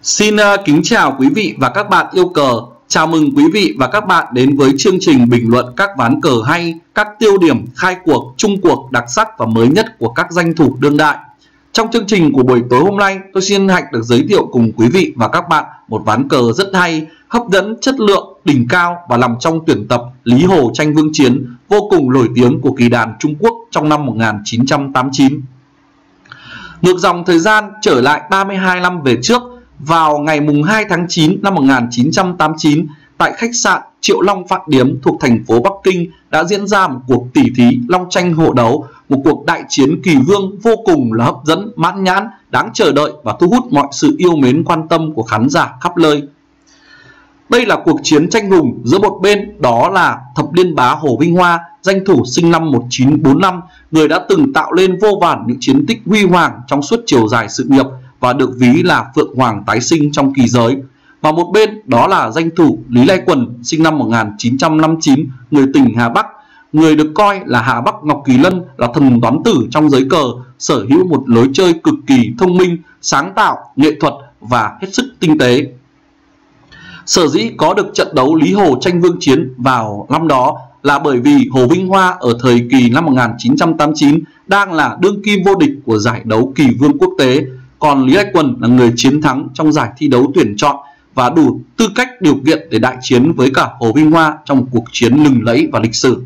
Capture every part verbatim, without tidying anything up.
Xin uh, kính chào quý vị và các bạn yêu cờ. Chào mừng quý vị và các bạn đến với chương trình bình luận các ván cờ hay, các tiêu điểm, khai cuộc, chung cuộc đặc sắc và mới nhất của các danh thủ đương đại. Trong chương trình của buổi tối hôm nay, tôi xin hạnh được giới thiệu cùng quý vị và các bạn một ván cờ rất hay, hấp dẫn, chất lượng, đỉnh cao và nằm trong tuyển tập Lý Hồ Tranh Vương Chiến vô cùng nổi tiếng của kỳ đàn Trung Quốc trong năm một nghìn chín trăm tám mươi chín. Ngược dòng thời gian trở lại ba mươi hai năm về trước, vào ngày hai tháng chín năm một nghìn chín trăm tám mươi chín, tại khách sạn Triệu Long Phạm Điếm thuộc thành phố Bắc Kinh đã diễn ra một cuộc tỉ thí long tranh hổ đấu, một cuộc đại chiến kỳ vương vô cùng là hấp dẫn, mãn nhãn, đáng chờ đợi và thu hút mọi sự yêu mến quan tâm của khán giả khắp nơi. Đây là cuộc chiến tranh hùng giữa một bên đó là Thập Liên Bá Hồ Vinh Hoa, danh thủ sinh năm một nghìn chín trăm bốn mươi lăm, người đã từng tạo lên vô vàn những chiến tích huy hoàng trong suốt chiều dài sự nghiệp và được ví là Phượng Hoàng tái sinh trong kỳ giới. Và một bên đó là danh thủ Lý Lai Quần sinh năm một nghìn chín trăm năm mươi chín, người tỉnh Hà Bắc, người được coi là Hà Bắc Ngọc Kỳ Lân, là thần toán tử trong giới cờ, sở hữu một lối chơi cực kỳ thông minh, sáng tạo, nghệ thuật và hết sức tinh tế. Sở dĩ có được trận đấu Lý Hồ Tranh Vương Chiến vào năm đó là bởi vì Hồ Vinh Hoa ở thời kỳ năm một nghìn chín trăm tám mươi chín đang là đương kim vô địch của giải đấu kỳ vương quốc tế, còn Lý Lai Quần là người chiến thắng trong giải thi đấu tuyển chọn và đủ tư cách điều kiện để đại chiến với cả Hồ Vinh Hoa trong một cuộc chiến lừng lẫy và lịch sử.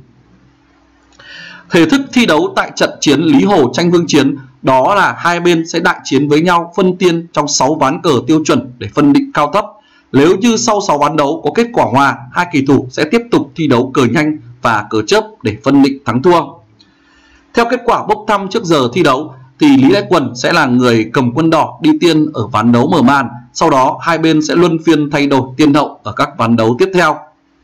Thể thức thi đấu tại trận chiến Lý Hồ Tranh Vương Chiến đó là hai bên sẽ đại chiến với nhau phân tiên trong sáu ván cờ tiêu chuẩn để phân định cao thấp. Nếu như sau sáu ván đấu có kết quả hòa, hai kỳ thủ sẽ tiếp tục thi đấu cờ nhanh và cờ chớp để phân định thắng thua. Theo kết quả bốc thăm trước giờ thi đấu thì Lý Lai Quần sẽ là người cầm quân đỏ đi tiên ở ván đấu mở màn, sau đó hai bên sẽ luân phiên thay đổi tiên hậu ở các ván đấu tiếp theo.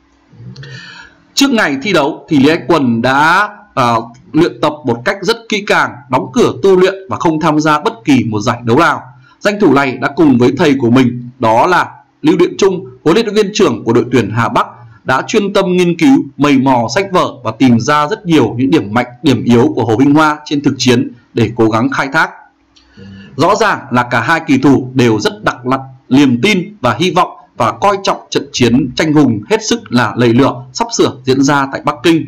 Trước ngày thi đấu thì Lý Lai Quần đã uh, luyện tập một cách rất kỹ càng, đóng cửa tu luyện và không tham gia bất kỳ một giải đấu nào. Danh thủ này đã cùng với thầy của mình đó là Lưu Điện Trung, huấn luyện viên trưởng của đội tuyển Hà Bắc, đã chuyên tâm nghiên cứu, mầy mò sách vở và tìm ra rất nhiều những điểm mạnh, điểm yếu của Hồ Vinh Hoa trên thực chiến để cố gắng khai thác. Rõ ràng là cả hai kỳ thủ đều rất đặc lặn, niềm tin và hy vọng và coi trọng trận chiến tranh hùng hết sức là lầy lửa sắp sửa diễn ra tại Bắc Kinh.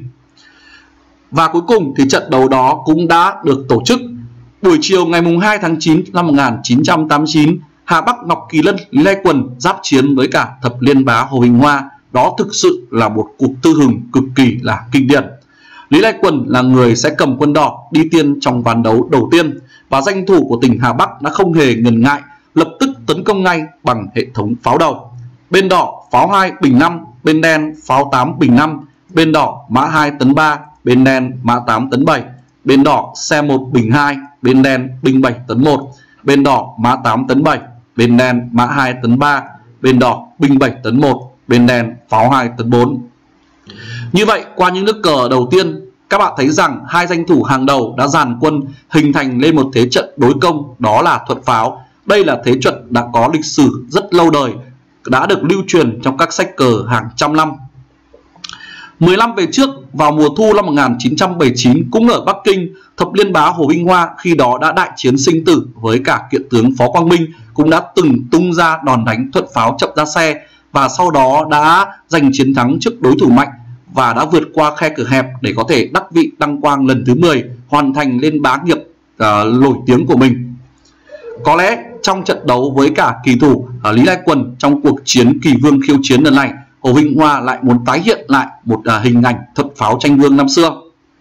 Và cuối cùng thì trận đấu đó cũng đã được tổ chức. Buổi chiều ngày hai tháng chín năm một nghìn chín trăm tám mươi chín, Hà Bắc Ngọc Kỳ Lân Lý Lai Quần giáp chiến với cả Thập Liên Bá Hồ Vinh Hoa. Đó thực sự là một cuộc tư hùng cực kỳ là kinh điển. Lý Lai Quần là người sẽ cầm quân đỏ đi tiên trong ván đấu đầu tiên, và danh thủ của tỉnh Hà Bắc đã không hề ngần ngại, lập tức tấn công ngay bằng hệ thống pháo đầu. Bên đỏ pháo hai bình năm, bên đen pháo tám bình năm, bên đỏ mã hai tấn ba, bên đen mã tám tấn bảy, bên đỏ xe một bình hai, bên đen binh bảy tấn một, bên đỏ mã tám tấn bảy, bên đen mã hai tấn ba, bên đỏ binh bảy tấn một, bên đen pháo hai tấn bốn. Như vậy, qua những nước cờ đầu tiên, các bạn thấy rằng hai danh thủ hàng đầu đã dàn quân hình thành lên một thế trận đối công, đó là thuật pháo. Đây là thế trận đã có lịch sử rất lâu đời, đã được lưu truyền trong các sách cờ hàng trăm năm. mười năm về trước, vào mùa thu năm một nghìn chín trăm bảy mươi chín, cũng ở Bắc Kinh, Thập Liên Bá Hồ Vinh Hoa khi đó đã đại chiến sinh tử với cả kiện tướng Phó Quang Minh, cũng đã từng tung ra đòn đánh thuật pháo chậm ra xe, và sau đó đã giành chiến thắng trước đối thủ mạnh và đã vượt qua khe cửa hẹp để có thể đắc vị đăng quang lần thứ mười, hoàn thành lên bá nghiệp uh, nổi tiếng của mình. Có lẽ trong trận đấu với cả kỳ thủ uh, Lý Lai Quần trong cuộc chiến kỳ vương khiêu chiến lần này, Hồ Vinh Hoa lại muốn tái hiện lại một uh, hình ảnh thuật pháo tranh vương năm xưa.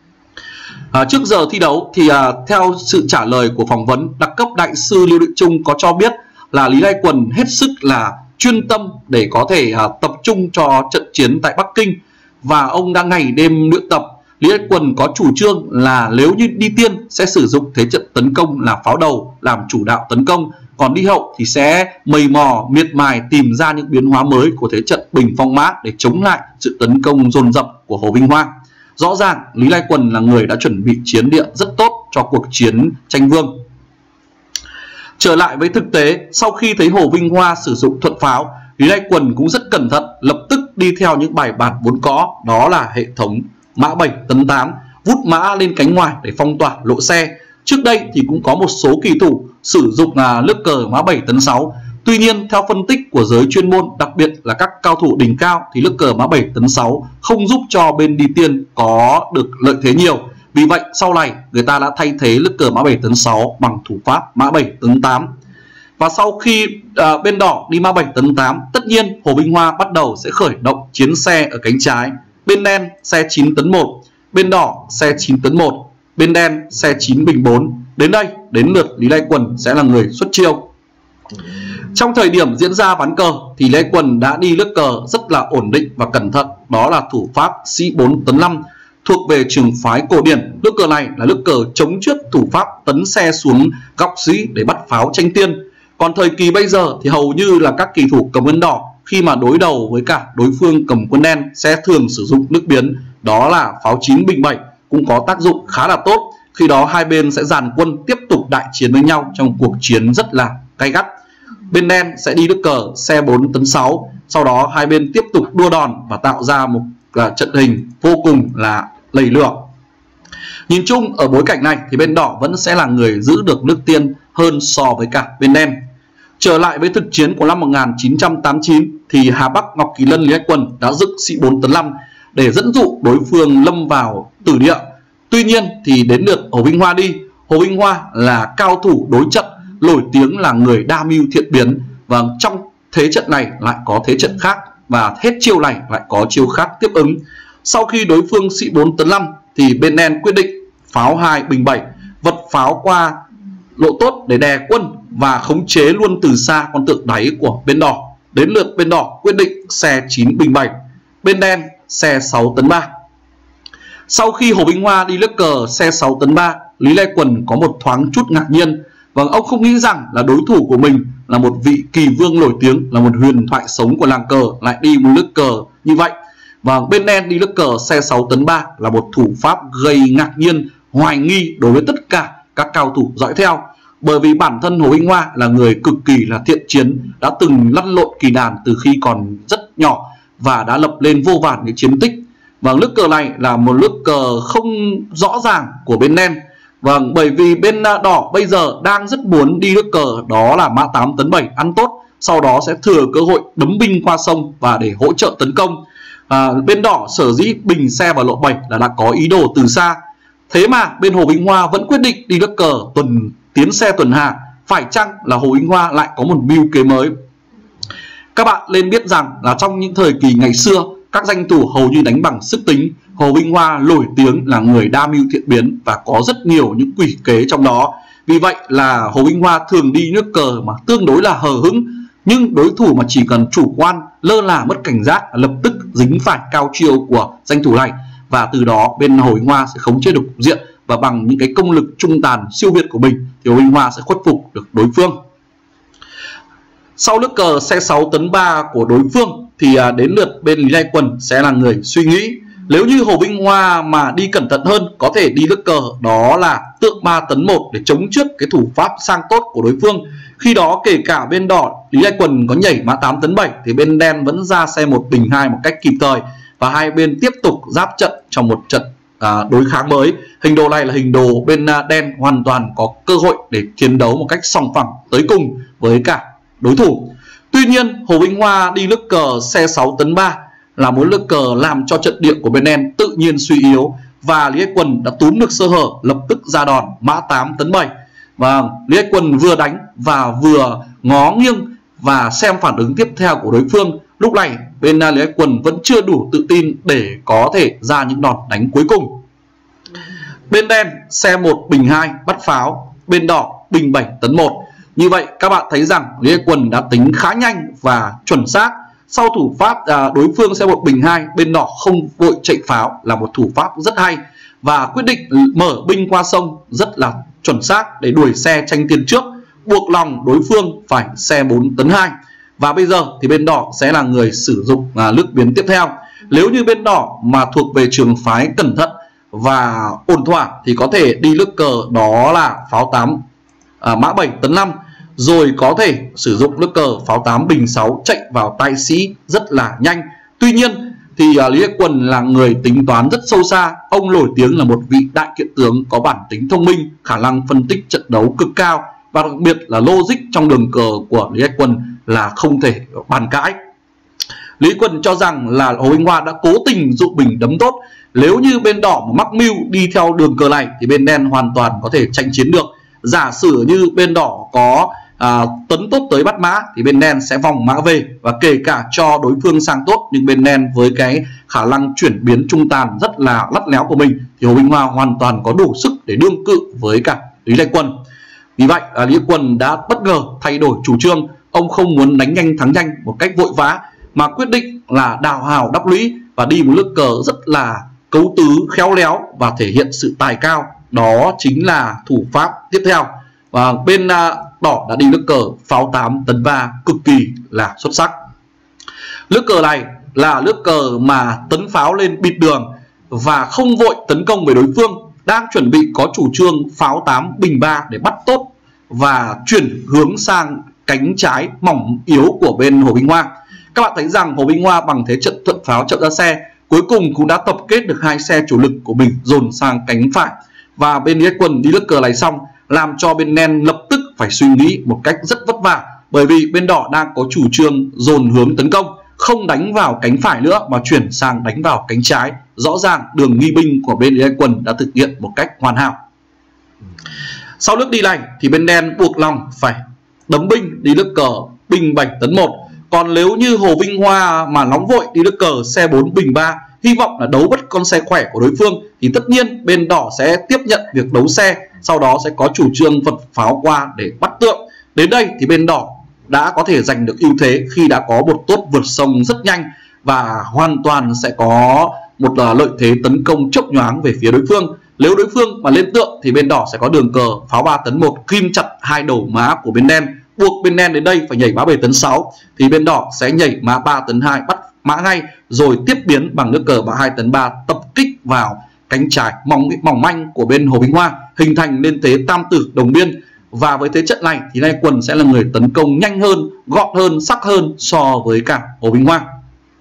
Uh, trước giờ thi đấu thì uh, theo sự trả lời của phỏng vấn, đặc cấp đại sư Lưu Điện Trung có cho biết là Lý Lai Quần hết sức là chuyên tâm để có thể uh, tập trung cho trận chiến tại Bắc Kinh, và ông đã ngày đêm luyện tập. Lý Lai Quần có chủ trương là nếu như đi tiên sẽ sử dụng thế trận tấn công là pháo đầu làm chủ đạo tấn công, còn đi hậu thì sẽ mầy mò miệt mài tìm ra những biến hóa mới của thế trận bình phong mã để chống lại sự tấn công dồn dập của Hồ Vinh Hoa. Rõ ràng Lý Lai Quần là người đã chuẩn bị chiến địa rất tốt cho cuộc chiến tranh vương. Trở lại với thực tế, sau khi thấy Hồ Vinh Hoa sử dụng thuật pháo, Lý Lai Quần cũng rất cẩn thận, lập tức đi theo những bài bản vốn có, đó là hệ thống mã bảy tấn tám, vút mã lên cánh ngoài để phong tỏa lộ xe. Trước đây thì cũng có một số kỳ thủ sử dụng là nước cờ mã bảy tấn sáu, Tuy nhiên theo phân tích của giới chuyên môn, đặc biệt là các cao thủ đỉnh cao, thì nước cờ mã bảy tấn sáu không giúp cho bên đi tiên có được lợi thế nhiều. Vì vậy sau này người ta đã thay thế nước cờ mã bảy tấn sáu bằng thủ pháp mã bảy tấn tám. Và sau khi uh, bên đỏ đi mã bảy tấn tám, tất nhiên Hồ Minh Hoa bắt đầu sẽ khởi động chiến xe ở cánh trái. Bên đen xe chín tấn một, bên đỏ xe chín tấn một, bên đen xe chín bình bốn. Đến đây, đến lượt Lý Lai Quần sẽ là người xuất chiêu. Trong thời điểm diễn ra ván cờ thì Lê Quần đã đi nước cờ rất là ổn định và cẩn thận, đó là thủ pháp sĩ bốn tấn năm thuộc về trường phái cổ điển. Nước cờ này là nước cờ chống trước thủ pháp tấn xe xuống góc sĩ để bắt pháo tranh tiên. Còn thời kỳ bây giờ thì hầu như là các kỳ thủ cầm quân đỏ khi mà đối đầu với cả đối phương cầm quân đen sẽ thường sử dụng nước biến, đó là pháo chín bình bảy, cũng có tác dụng khá là tốt. Khi đó hai bên sẽ dàn quân tiếp tục đại chiến với nhau trong cuộc chiến rất là gay gắt. Bên đen sẽ đi nước cờ xe bốn tấn sáu, sau đó hai bên tiếp tục đua đòn và tạo ra một uh, trận hình vô cùng là lầy lửa. Nhìn chung ở bối cảnh này thì bên đỏ vẫn sẽ là người giữ được nước tiên hơn so với cả bên đen. Trở lại với thực chiến của năm một nghìn chín trăm tám mươi chín thì Hà Bắc, Ngọc Kỳ Lân, Lý Lai Quần đã dựng sĩ bốn tấn năm để dẫn dụ đối phương lâm vào tử địa. Tuy nhiên thì đến lượt Hồ Minh Hoa đi. Hồ Minh Hoa là cao thủ đối trận, nổi tiếng là người đa mưu thiện biến, và trong thế trận này lại có thế trận khác, và hết chiêu này lại có chiêu khác tiếp ứng. Sau khi đối phương sĩ bốn tấn năm thì bên đen quyết định pháo hai bình bảy, vật pháo qua lộ tốt để đè quân và khống chế luôn từ xa con tượng đáy của bên đỏ. Đến lượt bên đỏ quyết định xe chín bình bảy, bên đen xe sáu tấn ba. Sau khi Hồ Minh Hoa đi nước cờ xe sáu tấn ba, Lý Lai Quần có một thoáng chút ngạc nhiên. Và ông không nghĩ rằng là đối thủ của mình là một vị kỳ vương nổi tiếng, là một huyền thoại sống của làng cờ lại đi một nước cờ như vậy. Và bên đen đi nước cờ xe sáu tấn ba là một thủ pháp gây ngạc nhiên, hoài nghi đối với tất cả các cao thủ dõi theo. Bởi vì bản thân Hồ Minh Hoa là người cực kỳ là thiện chiến, đã từng lăn lộn kỳ đàn từ khi còn rất nhỏ và đã lập lên vô vàn những chiến tích. Và nước cờ này là một nước cờ không rõ ràng của bên đen. Vâng, bởi vì bên đỏ bây giờ đang rất muốn đi nước cờ đó là mã tám tấn bảy ăn tốt, sau đó sẽ thừa cơ hội đấm binh qua sông và để hỗ trợ tấn công. à, Bên đỏ sở dĩ bình xe vào lộ bảy là đã có ý đồ từ xa. Thế mà bên Hồ Minh Hoa vẫn quyết định đi nước cờ tuần tiến xe tuần hạ. Phải chăng là Hồ Minh Hoa lại có một mưu kế mới? Các bạn nên biết rằng là trong những thời kỳ ngày xưa, các danh thủ hầu như đánh bằng sức tính. Hồ Minh Hoa nổi tiếng là người đa mưu thiện biến và có rất nhiều những quỷ kế trong đó. Vì vậy là Hồ Minh Hoa thường đi nước cờ mà tương đối là hờ hững, nhưng đối thủ mà chỉ cần chủ quan, lơ là, mất cảnh giác, lập tức dính phải cao chiêu của danh thủ này, và từ đó bên Hồ Minh Hoa sẽ khống chế được cục diện, và bằng những cái công lực trung tàn siêu việt của mình thì Hồ Minh Hoa sẽ khuất phục được đối phương. Sau nước cờ xe sáu tấn ba của đối phương thì đến lượt bên Lý Lai Quần sẽ là người suy nghĩ. Nếu như Hồ Minh Hoa mà đi cẩn thận hơn, có thể đi nước cờ đó là tượng ba tấn một để chống trước cái thủ pháp sang tốt của đối phương. Khi đó kể cả bên đỏ Lý Lai Quần có nhảy mã tám tấn bảy thì bên đen vẫn ra xe một bình hai một cách kịp thời, và hai bên tiếp tục giáp trận trong một trận à, đối kháng mới. Hình đồ này là hình đồ bên đen hoàn toàn có cơ hội để chiến đấu một cách sòng phẳng tới cùng với cả đối thủ. Tuy nhiên Hồ Minh Hoa đi nước cờ xe sáu tấn ba là muốn nước cờ làm cho trận địa của bên đen tự nhiên suy yếu, và Lý Lai Quần đã túm được sơ hở, lập tức ra đòn mã tám tấn bảy. Và Lý Lai Quần vừa đánh và vừa ngó nghiêng và xem phản ứng tiếp theo của đối phương. Lúc này bên Lý Lai Quần vẫn chưa đủ tự tin để có thể ra những đòn đánh cuối cùng. Bên đen xe một bình hai bắt pháo, bên đỏ bình bảy tấn một. Như vậy các bạn thấy rằng Lý Lai Quần đã tính khá nhanh và chuẩn xác. Sau thủ pháp à, đối phương xe một bình hai, bên đỏ không vội chạy pháo là một thủ pháp rất hay, và quyết định mở binh qua sông rất là chuẩn xác để đuổi xe tranh tiền trước, buộc lòng đối phương phải xe bốn tấn hai. Và bây giờ thì bên đỏ sẽ là người sử dụng à, nước biến tiếp theo. Nếu như bên đỏ mà thuộc về trường phái cẩn thận và ổn thỏa thì có thể đi nước cờ đó là pháo tám à, mã bảy tấn năm, rồi có thể sử dụng nước cờ pháo tám bình sáu chạy vào tay sĩ rất là nhanh. Tuy nhiên thì uh, Lý Lai Quần là người tính toán rất sâu xa. Ông nổi tiếng là một vị đại kiện tướng có bản tính thông minh, khả năng phân tích trận đấu cực cao, và đặc biệt là logic trong đường cờ của Lý Lai Quần là không thể bàn cãi. Lý Quân cho rằng là Hồ Minh Hoa đã cố tình dụ mình đấm tốt. Nếu như bên đỏ mà mắc mưu đi theo đường cờ này thì bên đen hoàn toàn có thể tranh chiến được. Giả sử như bên đỏ có à, tấn tốt tới bắt mã thì bên đen sẽ vòng mã về và kể cả cho đối phương sang tốt, nhưng bên đen với cái khả năng chuyển biến trung tàn rất là lắt léo của mình thì Hồ Minh Hoa hoàn toàn có đủ sức để đương cự với cả Lý Lai Quân. Vì vậy à, Lý Quân đã bất ngờ thay đổi chủ trương. Ông không muốn đánh nhanh thắng nhanh một cách vội vã mà quyết định là đào hào đắp lũy và đi một nước cờ rất là cấu tứ, khéo léo và thể hiện sự tài cao. Đó chính là thủ pháp tiếp theo. Và bên uh, đỏ đã đi nước cờ pháo tám tấn ba cực kỳ là xuất sắc. Nước cờ này là nước cờ mà tấn pháo lên bịt đường và không vội tấn công về đối phương, đang chuẩn bị có chủ trương pháo tám bình ba để bắt tốt và chuyển hướng sang cánh trái mỏng yếu của bên Hồ Minh Hoa. Các bạn thấy rằng Hồ Minh Hoa bằng thế trận thuận pháo chậm ra xe cuối cùng cũng đã tập kết được hai xe chủ lực của mình dồn sang cánh phải. Và bên Lý Lai Quân đi nước cờ này xong làm cho bên đen lập tức phải suy nghĩ một cách rất vất vả, bởi vì bên đỏ đang có chủ trương dồn hướng tấn công, không đánh vào cánh phải nữa mà chuyển sang đánh vào cánh trái. Rõ ràng đường nghi binh của bên Lý Lai Quân đã thực hiện một cách hoàn hảo. Sau nước đi này thì bên đen buộc lòng phải đấm binh đi nước cờ bình bảy tấn một. Còn nếu như Hồ Minh Hoa mà nóng vội đi nước cờ xe bốn bình ba, hy vọng là đấu bất con xe khỏe của đối phương, thì tất nhiên bên đỏ sẽ tiếp nhận việc đấu xe, sau đó sẽ có chủ trương vật pháo qua để bắt tượng. Đến đây thì bên đỏ đã có thể giành được ưu thế khi đã có một tốt vượt sông rất nhanh và hoàn toàn sẽ có một lợi thế tấn công chốc nhoáng về phía đối phương. Nếu đối phương mà lên tượng thì bên đỏ sẽ có đường cờ pháo ba tấn một ghim chặt hai đầu mã của bên đen, buộc bên đen đến đây phải nhảy mã bảy tấn sáu, thì bên đỏ sẽ nhảy mã ba tấn hai bắt mã ngay, rồi tiếp biến bằng nước cờ mã hai tấn ba tập kích vào cánh trái mỏng mỏng manh của bên Hồ Minh Hoa, hình thành nên thế tam tử đồng biên. Và với thế trận này thì Lai Quân sẽ là người tấn công nhanh hơn, gọn hơn, sắc hơn so với cả Hồ Minh Hoa.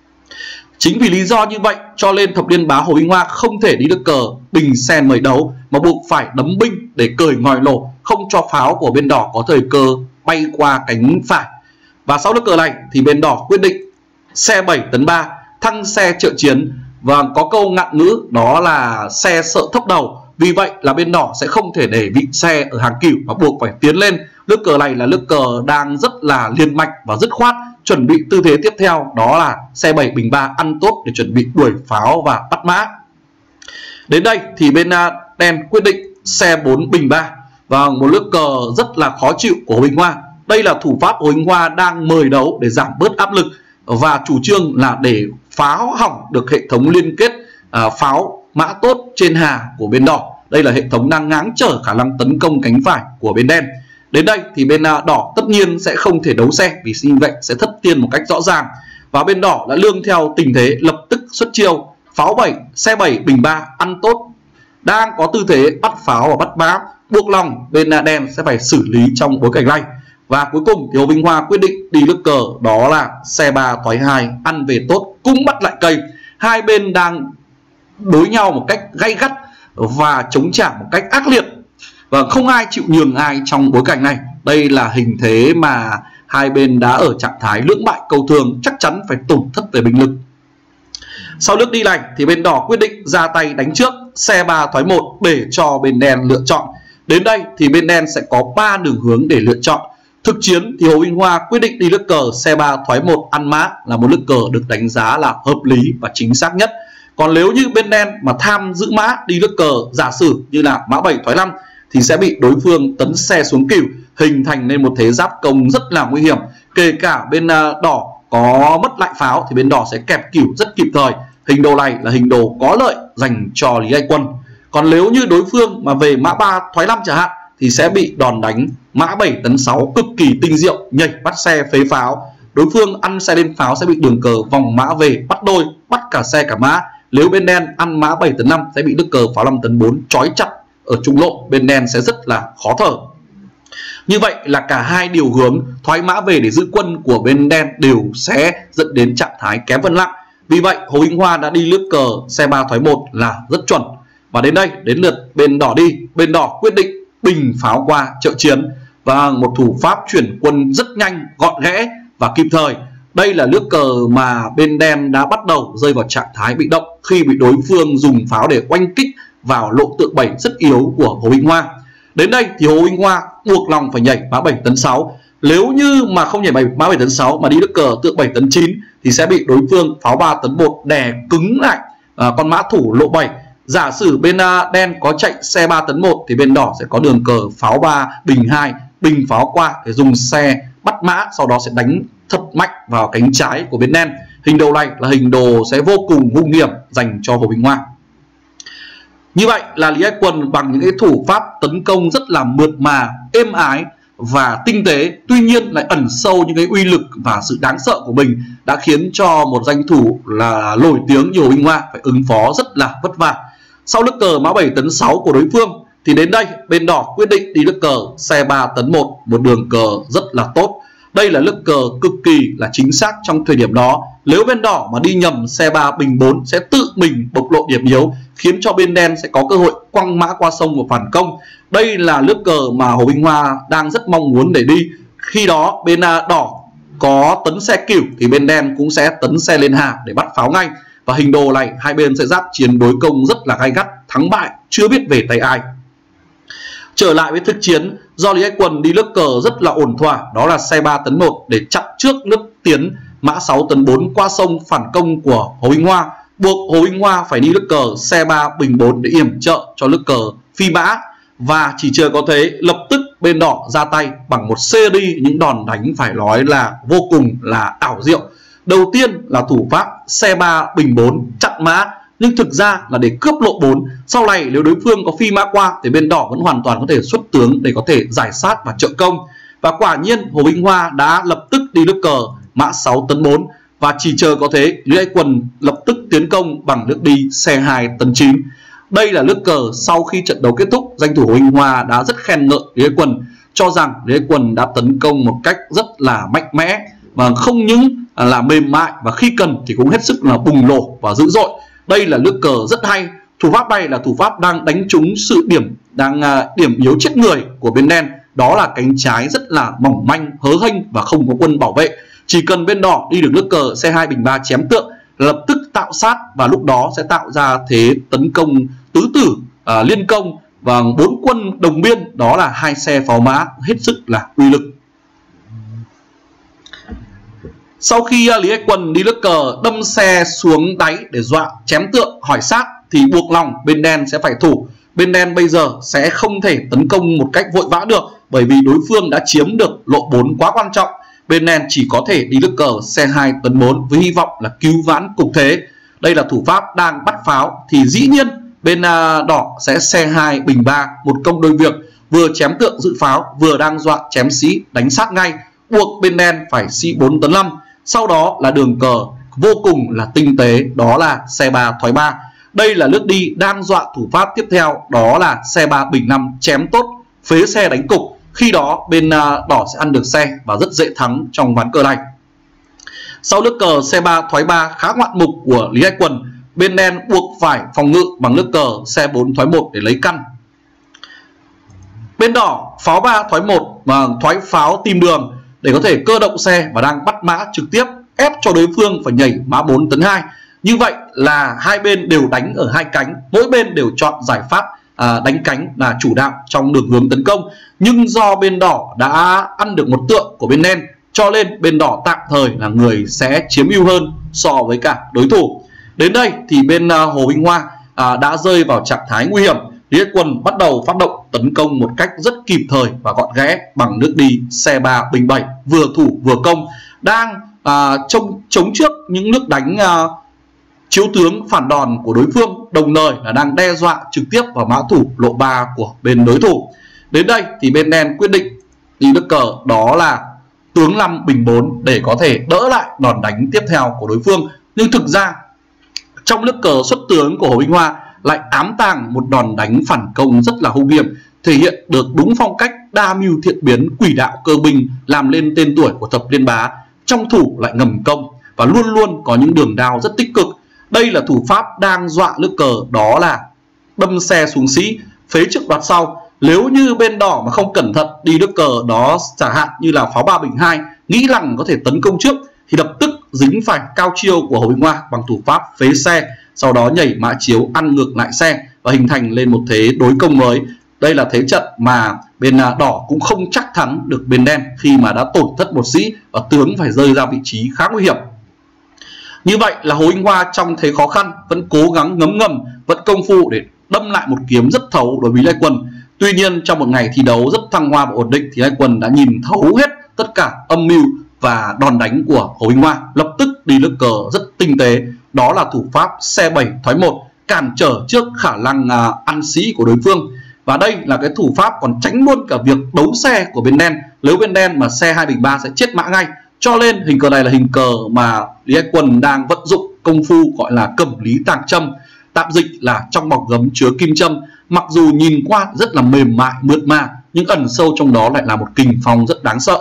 Chính vì lý do như vậy cho nên thập liên bá Hồ Minh Hoa không thể đi nước cờ bình sen mời đấu mà buộc phải đấm binh để cởi ngòi nổ, không cho pháo của bên đỏ có thời cơ bay qua cánh phải. Và sau nước cờ này thì bên đỏ quyết định xe bảy tấn ba thăng xe trợ chiến, và có câu ngạn ngữ đó là xe sợ thấp đầu. Vì vậy là bên đỏ sẽ không thể để vị xe ở hàng cửu mà buộc phải tiến lên. Nước cờ này là nước cờ đang rất là liên mạch và dứt khoát, chuẩn bị tư thế tiếp theo đó là xe bảy bình ba ăn tốt để chuẩn bị đuổi pháo và bắt mã. Đến đây thì bên đen quyết định xe bốn bình ba và một nước cờ rất là khó chịu của Hồ Minh Hoa. Đây là thủ pháp Hồ Minh Hoa đang mời đấu để giảm bớt áp lực và chủ trương là để pháo hỏng được hệ thống liên kết à, pháo mã tốt trên hà của bên đỏ. Đây là hệ thống đang ngáng trở khả năng tấn công cánh phải của bên đen. Đến đây thì bên đỏ tất nhiên sẽ không thể đấu xe, vì như vậy sẽ thất tiên một cách rõ ràng. Và bên đỏ đã lương theo tình thế lập tức xuất chiêu pháo bảy, xe bảy bình ba ăn tốt, đang có tư thế bắt pháo và bắt mã, buộc lòng bên đen sẽ phải xử lý trong bối cảnh này. Và cuối cùng thì Hồ Minh Hoa quyết định đi nước cờ đó là xe ba thoái hai ăn về tốt, cũng bắt lại cây. Hai bên đang đối nhau một cách gay gắt và chống trả một cách ác liệt và không ai chịu nhường ai trong bối cảnh này. Đây là hình thế mà hai bên đã ở trạng thái lưỡng bại cầu thường, chắc chắn phải tổn thất về binh lực. Sau nước đi này thì bên đỏ quyết định ra tay đánh trước xe ba thoái một để cho bên đen lựa chọn. Đến đây thì bên đen sẽ có ba đường hướng để lựa chọn. Thực chiến thì Hồ Minh Hoa quyết định đi nước cờ xe ba thoái một ăn mã là một nước cờ được đánh giá là hợp lý và chính xác nhất. Còn nếu như bên đen mà tham giữ mã đi nước cờ giả sử như là mã bảy thoái năm thì sẽ bị đối phương tấn xe xuống cửu, hình thành nên một thế giáp công rất là nguy hiểm. Kể cả bên đỏ có mất lại pháo thì bên đỏ sẽ kẹp cửu rất kịp thời. Hình đồ này là hình đồ có lợi dành cho Lý Lai Quân. Còn nếu như đối phương mà về mã ba thoái năm chẳng hạn thì sẽ bị đòn đánh mã bảy tấn sáu cực kỳ tinh diệu, nhảy bắt xe phế pháo. Đối phương ăn xe lên pháo sẽ bị đường cờ vòng mã về bắt đôi, bắt cả xe cả mã. Nếu bên đen ăn mã bảy tấn năm sẽ bị nước cờ pháo năm tấn bốn trói chặt ở trung lộ, bên đen sẽ rất là khó thở. Như vậy là cả hai điều hướng thoái mã về để giữ quân của bên đen đều sẽ dẫn đến trạng thái kém phân lặng. Vì vậy Hồ Minh Hoa đã đi nước cờ xe ba thoái một là rất chuẩn. Và đến đây đến lượt bên đỏ đi. Bên đỏ quyết định bình pháo qua trợ chiến và một thủ pháp chuyển quân rất nhanh, gọn ghẽ và kịp thời. Đây là nước cờ mà bên đen đã bắt đầu rơi vào trạng thái bị động khi bị đối phương dùng pháo để oanh kích vào lộ tượng bảy rất yếu của Hồ Minh Hoa. Đến đây thì Hồ Minh Hoa buộc lòng phải nhảy mã bảy tấn sáu. Nếu như mà không nhảy mã bảy tấn sáu mà đi nước cờ tượng bảy tấn chín thì sẽ bị đối phương pháo ba tấn một đè cứng lại à, con mã thủ lộ bảy. Giả sử bên uh, đen có chạy xe ba tấn một thì bên đỏ sẽ có đường cờ pháo ba bình hai, bình pháo qua để dùng xe bắt mã, sau đó sẽ đánh thật mạnh vào cánh trái của bên đen. Hình đồ này là hình đồ sẽ vô cùng hung hiểm dành cho Hồ Minh Hoa. Như vậy là Lý Ái Quần bằng những cái thủ pháp tấn công rất là mượt mà, êm ái và tinh tế, tuy nhiên lại ẩn sâu những cái uy lực và sự đáng sợ của mình, đã khiến cho một danh thủ là nổi tiếng như Hồ Minh Hoa phải ứng phó rất là vất vả. Sau nước cờ mã bảy tấn sáu của đối phương thì đến đây bên đỏ quyết định đi nước cờ xe ba tấn một, một đường cờ rất là tốt. Đây là nước cờ cực kỳ là chính xác trong thời điểm đó. Nếu bên đỏ mà đi nhầm xe ba bình bốn sẽ tự mình bộc lộ điểm yếu, khiến cho bên đen sẽ có cơ hội quăng mã qua sông và phản công. Đây là nước cờ mà Hồ Minh Hoa đang rất mong muốn để đi. Khi đó bên đỏ có tấn xe cửu thì bên đen cũng sẽ tấn xe lên hà để bắt pháo ngay. Và hình đồ này hai bên sẽ giáp chiến đối công rất là gay gắt, thắng bại chưa biết về tay ai. Trở lại với thực chiến, do Lý Ái Quần đi nước cờ rất là ổn thỏa, đó là xe ba tấn một để chặn trước nước tiến mã sáu tấn bốn qua sông phản công của Hồ Minh Hoa, buộc Hồ Minh Hoa phải đi nước cờ xe ba bình bốn để yểm trợ cho nước cờ phi mã. Và chỉ chờ có thế, lập tức bên đỏ ra tay bằng một series những đòn đánh phải nói là vô cùng là ảo diệu. Đầu tiên là thủ pháp xe ba bình bốn chặn mã, nhưng thực ra là để cướp lộ bốn. Sau này nếu đối phương có phi mã qua thì bên đỏ vẫn hoàn toàn có thể xuất tướng để có thể giải sát và trợ công. Và quả nhiên Hồ Minh Hoa đã lập tức đi nước cờ mã sáu tấn bốn, và chỉ chờ có thế Lý Ái Quần lập tức tiến công bằng nước đi xe hai tấn chín. Đây là nước cờ sau khi trận đấu kết thúc, danh thủ Hồ Minh Hoa đã rất khen ngợi Lý Ái Quần, cho rằng Lý Ái Quần đã tấn công một cách rất là mạnh mẽ và không những là mềm mại, và khi cần thì cũng hết sức là bùng nổ và dữ dội. Đây là nước cờ rất hay. Thủ pháp này là thủ pháp đang đánh trúng sự điểm đang uh, điểm yếu chết người của bên đen, đó là cánh trái rất là mỏng manh, hớ hênh và không có quân bảo vệ. Chỉ cần bên đỏ đi được nước cờ xe hai bình ba chém tượng, lập tức tạo sát, và lúc đó sẽ tạo ra thế tấn công tứ tử uh, liên công và bốn quân đồng biên, đó là hai xe pháo mã hết sức là uy lực. Sau khi Lý Ái Quần đi nước cờ đâm xe xuống đáy để dọa chém tượng hỏi sát thì buộc lòng bên đen sẽ phải thủ. Bên đen bây giờ sẽ không thể tấn công một cách vội vã được, bởi vì đối phương đã chiếm được lộ bốn quá quan trọng. Bên đen chỉ có thể đi nước cờ xe hai tấn bốn với hy vọng là cứu vãn cục thế. Đây là thủ pháp đang bắt pháo thì dĩ nhiên bên đỏ sẽ xe hai bình ba, một công đôi việc, vừa chém tượng giữ pháo vừa đang dọa chém sĩ đánh sát ngay, buộc bên đen phải sĩ bốn tấn năm. Sau đó là đường cờ vô cùng là tinh tế, đó là xe ba thoái ba. Đây là nước đi đang dọa thủ pháp tiếp theo, đó là xe ba bình năm chém tốt, phế xe đánh cục. Khi đó bên đỏ sẽ ăn được xe và rất dễ thắng trong ván cờ này. Sau nước cờ xe ba thoái ba khá ngoạn mục của Lý Ái Quần, bên đen buộc phải phòng ngự bằng nước cờ xe bốn thoái một để lấy căn. Bên đỏ pháo ba thoái một và thoái pháo tìm đường để có thể cơ động xe và đang bắt mã trực tiếp, ép cho đối phương phải nhảy mã bốn tấn hai. Như vậy là hai bên đều đánh ở hai cánh, mỗi bên đều chọn giải pháp à, đánh cánh là chủ đạo trong đường hướng tấn công. Nhưng do bên đỏ đã ăn được một tượng của bên đen, cho nên bên đỏ tạm thời là người sẽ chiếm ưu hơn so với cả đối thủ. Đến đây thì bên uh, Hồ Minh Hoa à, đã rơi vào trạng thái nguy hiểm. Lý Ái Quần bắt đầu phát động tấn công một cách rất kịp thời và gọn ghẽ bằng nước đi xe ba bình bảy, vừa thủ vừa công, đang à, chống, chống trước những nước đánh à, chiếu tướng phản đòn của đối phương, đồng thời là đang đe dọa trực tiếp vào mã thủ lộ ba của bên đối thủ. Đến đây thì bên đen quyết định đi nước cờ, đó là tướng năm bình bốn để có thể đỡ lại đòn đánh tiếp theo của đối phương. Nhưng thực ra trong nước cờ xuất tướng của Hồ Minh Hoa lại ám tàng một đòn đánh phản công rất là hung hiểm, thể hiện được đúng phong cách đa mưu thiện biến, quỷ đạo cơ binh làm lên tên tuổi của thập liên bá. Trong thủ lại ngầm công và luôn luôn có những đường đao rất tích cực. Đây là thủ pháp đang dọa nước cờ, đó là đâm xe xuống sĩ, phế trước đoạt sau. Nếu như bên đỏ mà không cẩn thận đi nước cờ đó, chẳng hạn như là pháo ba bình hai, nghĩ rằng có thể tấn công trước thì lập tức dính phải cao chiêu của Hồ Minh Hoa bằng thủ pháp phế xe, sau đó nhảy mã chiếu ăn ngược lại xe và hình thành lên một thế đối công mới. Đây là thế trận mà bên đỏ cũng không chắc thắng được bên đen khi mà đã tổn thất một sĩ và tướng phải rơi ra vị trí khá nguy hiểm. Như vậy là Hồ Minh Hoa trong thế khó khăn vẫn cố gắng ngấm ngầm vẫn công phu để đâm lại một kiếm rất thấu đối với Lý Anh Quân. Tuy nhiên trong một ngày thi đấu rất thăng hoa và ổn định thì Lý Anh Quân đã nhìn thấu hết tất cả âm mưu và đòn đánh của Hồ Minh Hoa, lập tức đi nước cờ rất tinh tế, đó là thủ pháp xe bảy thoái một, cản trở trước khả năng à, ăn sĩ của đối phương. Và đây là cái thủ pháp còn tránh luôn cả việc đấu xe của bên đen. Nếu bên đen mà xe hai bình ba sẽ chết mã ngay. Cho nên hình cờ này là hình cờ mà Lý Anh Quân đang vận dụng công phu gọi là cẩm lý tàng châm, tạm dịch là trong bọc gấm chứa kim châm. Mặc dù nhìn qua rất là mềm mại mượt mà nhưng ẩn sâu trong đó lại là một kình phong rất đáng sợ.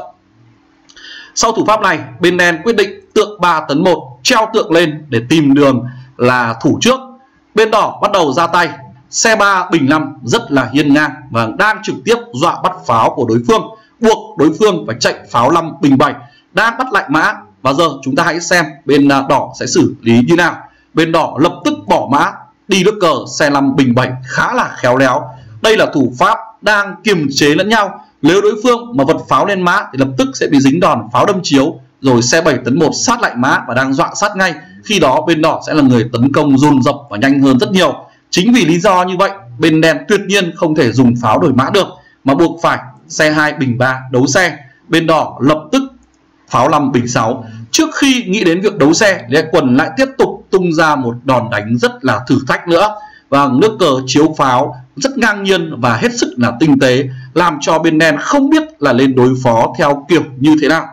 Sau thủ pháp này, bên đen quyết định tượng ba tấn một, treo tượng lên để tìm đường là thủ trước. Bên đỏ bắt đầu ra tay, xe ba bình năm rất là hiên ngang và đang trực tiếp dọa bắt pháo của đối phương, buộc đối phương phải chạy pháo năm bình bảy, đang bắt lại mã. Và giờ chúng ta hãy xem bên đỏ sẽ xử lý như nào. Bên đỏ lập tức bỏ mã, đi nước cờ xe năm bình bảy khá là khéo léo. Đây là thủ pháp đang kiềm chế lẫn nhau. Nếu đối phương mà vật pháo lên mã thì lập tức sẽ bị dính đòn pháo đâm chiếu, rồi xe bảy tấn một sát lại mã và đang dọa sát ngay. Khi đó bên đỏ sẽ là người tấn công dồn dập và nhanh hơn rất nhiều. Chính vì lý do như vậy, bên đen tuyệt nhiên không thể dùng pháo đổi mã được mà buộc phải xe hai bình ba đấu xe. Bên đỏ lập tức pháo năm bình sáu. Trước khi nghĩ đến việc đấu xe, Lý Anh Quân lại tiếp tục tung ra một đòn đánh rất là thử thách nữa. Và nước cờ chiếu pháo rất ngang nhiên và hết sức là tinh tế, làm cho bên đen không biết là lên đối phó theo kiểu như thế nào.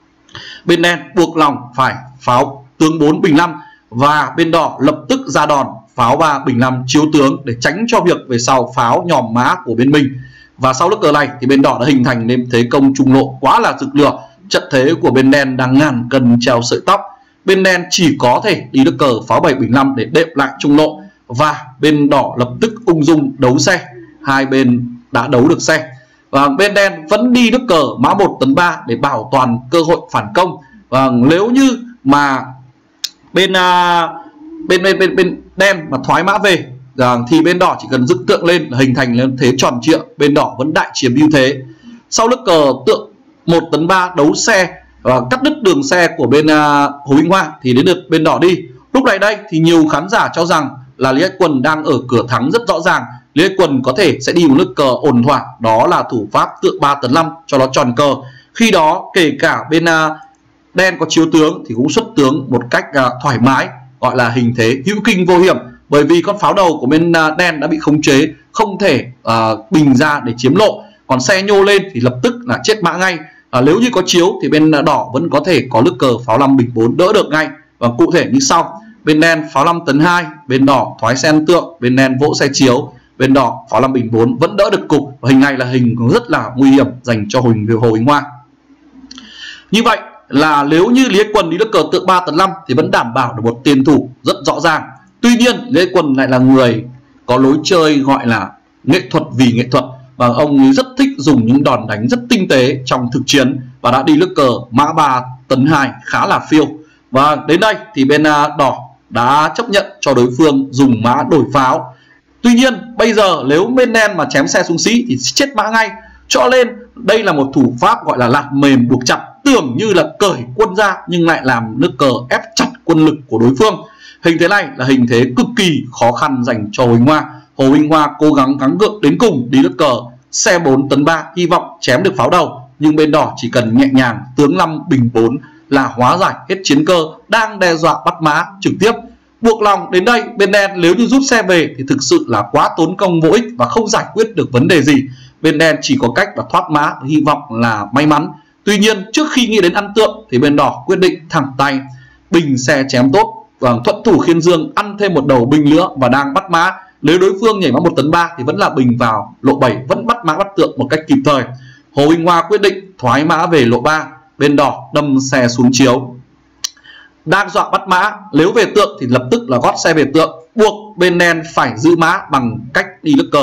Bên đen buộc lòng phải pháo tướng bốn bình năm và bên đỏ lập tức ra đòn pháo ba bình năm chiếu tướng để tránh cho việc về sau pháo nhòm mã của bên mình. Và sau nước cờ này thì bên đỏ đã hình thành nên thế công trung lộ quá là rực lửa. Trận thế của bên đen đang ngàn cân treo sợi tóc. Bên đen chỉ có thể đi nước cờ pháo bảy bình năm để đệm lại trung lộ, và bên đỏ lập tức ung dung đấu xe. Hai bên đã đấu được xe và bên đen vẫn đi nước cờ mã một tấn ba để bảo toàn cơ hội phản công. Và nếu như mà bên uh, bên, bên bên bên đen mà thoái mã về thì bên đỏ chỉ cần dựng tượng lên là hình thành lên thế tròn trịa, bên đỏ vẫn đại chiếm ưu thế. Sau nước cờ tượng một tấn ba đấu xe và cắt đứt đường xe của bên uh, Hồ Minh Hoa thì đến lượt bên đỏ đi. Lúc này đây thì nhiều khán giả cho rằng là Lý Anh Quân đang ở cửa thắng rất rõ ràng. Lý Anh Quân có thể sẽ đi một nước cờ ổn thỏa, đó là thủ pháp tượng ba tấn năm cho nó tròn cờ. Khi đó kể cả bên uh, đen có chiếu tướng thì cũng xuất tướng một cách uh, thoải mái, gọi là hình thế hữu kinh vô hiểm, bởi vì con pháo đầu của bên uh, đen đã bị khống chế, không thể uh, bình ra để chiếm lộ. Còn xe nhô lên thì lập tức là chết mã ngay. À, nếu như có chiếu thì bên đỏ vẫn có thể có nước cờ pháo năm bình bốn đỡ được ngay. Và cụ thể như sau: bên đen pháo năm tấn hai, bên đỏ thoái xe ăn tượng, bên đen vỗ xe chiếu, bên đỏ pháo năm bình bốn vẫn đỡ được cục. Và hình này là hình rất là nguy hiểm dành cho Huỳnh Hồ Minh Hoa. Như vậy là nếu như Lý Anh Quân đi nước cờ tượng ba tấn năm thì vẫn đảm bảo được một tiền thủ rất rõ ràng. Tuy nhiên Lý Anh Quân lại là người có lối chơi gọi là nghệ thuật vì nghệ thuật, và ông ấy rất thích dùng những đòn đánh rất tinh tế trong thực chiến và đã đi nước cờ mã ba tấn hai khá là phiêu. Và đến đây thì bên đỏ đã chấp nhận cho đối phương dùng mã đổi pháo. Tuy nhiên bây giờ nếu bên đen mà chém xe xuống sĩ thì chết mã ngay, cho nên đây là một thủ pháp gọi là lạt mềm buộc chặt, tưởng như là cởi quân ra nhưng lại làm nước cờ ép chặt quân lực của đối phương. Hình thế này là hình thế cực kỳ khó khăn dành cho Hồ Minh Hoa. Hồ Minh Hoa cố gắng gắng gượng đến cùng đi nước cờ xe bốn tấn ba, hy vọng chém được pháo đầu, nhưng bên đỏ chỉ cần nhẹ nhàng tướng năm bình bốn là hóa giải hết chiến cơ đang đe dọa bắt mã trực tiếp. Buộc lòng đến đây bên đen nếu như rút xe về thì thực sự là quá tốn công vô ích và không giải quyết được vấn đề gì. Bên đen chỉ có cách là thoát mã, hy vọng là may mắn. Tuy nhiên trước khi nghĩ đến ăn tượng thì bên đỏ quyết định thẳng tay bình xe chém tốt, và thuận thủ khiên dương ăn thêm một đầu binh nữa và đang bắt mã. Nếu đối phương nhảy mã một tấn ba thì vẫn là bình vào lộ bảy, vẫn bắt mã bắt tượng một cách kịp thời. Hồ Minh Hoa quyết định thoái mã về lộ ba, bên đỏ đâm xe xuống chiếu. Đang dọa bắt mã, nếu về tượng thì lập tức là gót xe về tượng, buộc bên đen phải giữ mã bằng cách đi nước cờ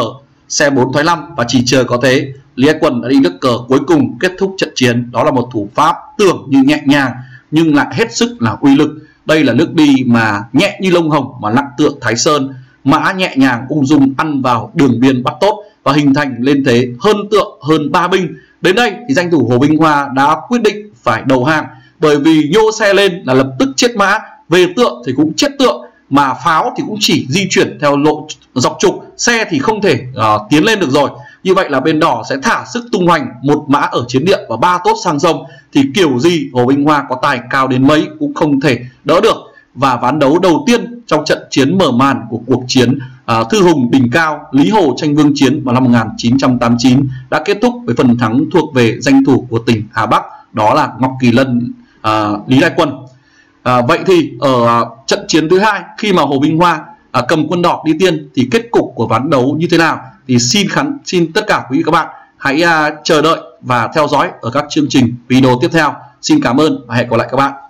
xe bốn thoái năm và chỉ chờ có thế, Lý Thái Quân đã đi nước cờ cuối cùng kết thúc trận chiến. Đó là một thủ pháp tưởng như nhẹ nhàng nhưng lại hết sức là uy lực. Đây là nước đi mà nhẹ như lông hồng mà nặng tượng Thái Sơn, mã nhẹ nhàng ung dung ăn vào đường biên bắt tốt và hình thành lên thế hơn tượng hơn ba binh. Đến đây thì danh thủ Hồ Binh Hoa đã quyết định phải đầu hàng, bởi vì nhô xe lên là lập tức chết mã, về tượng thì cũng chết tượng, mà pháo thì cũng chỉ di chuyển theo lộ dọc trục, xe thì không thể uh, tiến lên được rồi. Như vậy là bên đỏ sẽ thả sức tung hoành một mã ở chiến địa và ba tốt sang sông, thì kiểu gì Hồ Binh Hoa có tài cao đến mấy cũng không thể đỡ được. Và ván đấu đầu tiên trong trận chiến mở màn của cuộc chiến uh, Thư Hùng đỉnh cao Lý Hồ tranh vương chiến vào năm một nghìn chín trăm tám mươi chín đã kết thúc với phần thắng thuộc về danh thủ của tỉnh Hà Bắc, đó là Ngọc Kỳ Lân uh, Lý Thái Quân. À, vậy thì ở uh, trận chiến thứ hai, khi mà Hồ Binh Hoa uh, cầm quân đỏ đi tiên thì kết cục của ván đấu như thế nào thì xin khán xin tất cả quý vị các bạn hãy uh, chờ đợi và theo dõi ở các chương trình video tiếp theo. Xin cảm ơn và hẹn gặp lại các bạn.